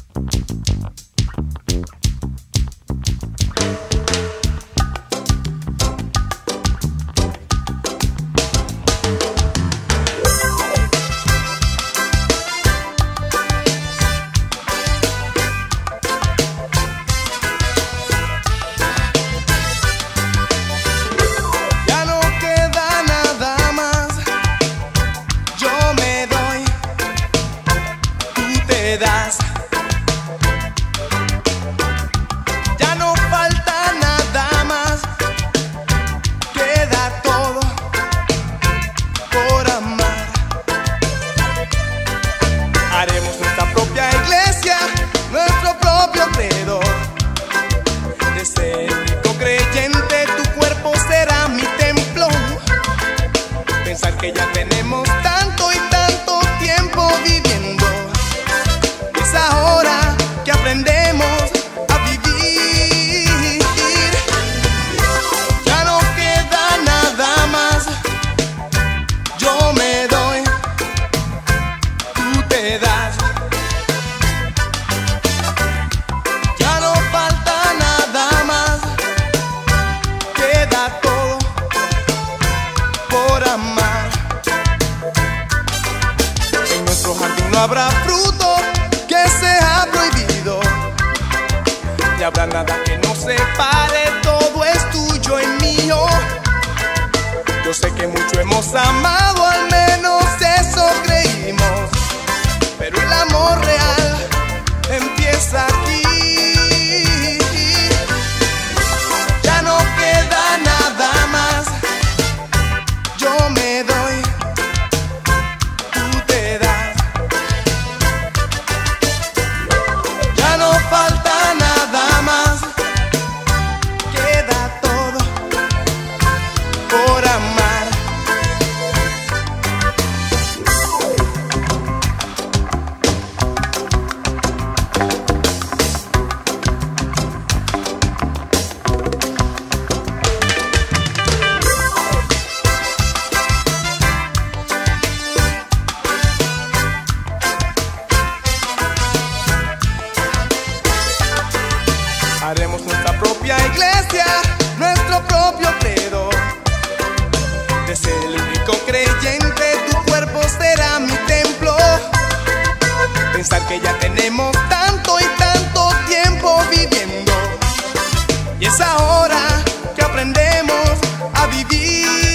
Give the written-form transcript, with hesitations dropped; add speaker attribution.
Speaker 1: Ya no falta nada más, queda todo por amar. Haremos nuestra propia iglesia, nuestro propio credo. De ser único creyente, tu cuerpo será mi templo. Pensar que ya tenemos tanto y tanto tiempo viviendo, es ahora que aprendemos a vivir. Ya no queda nada más, yo me doy, tú te das. Ya no falta nada más, queda todo por amar. En nuestro jardín no habrá fruto que sea prohibido, ni habrá nada que nos separe, todo es tuyo y mío. Yo sé que mucho hemos amado, al menos eso creímos, pero el amor real empieza aquí. Ya no queda nada más, yo me doy, tú te das. Ya no falta nada más, queda todo por amar. Haremos nuestra propia iglesia, nuestro propio credo. De ser el único creyente, tu cuerpo será mi templo. Pensar que ya tenemos tanto y tanto tiempo viviendo, y es ahora que aprendemos a vivir.